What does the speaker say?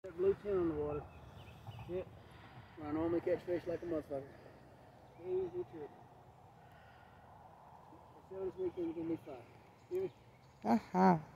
That blue tin on the water. Yep. I normally catch fish like a motherfucker. Easy trip. So this weekend you can be fine. Hear me? Uh-huh.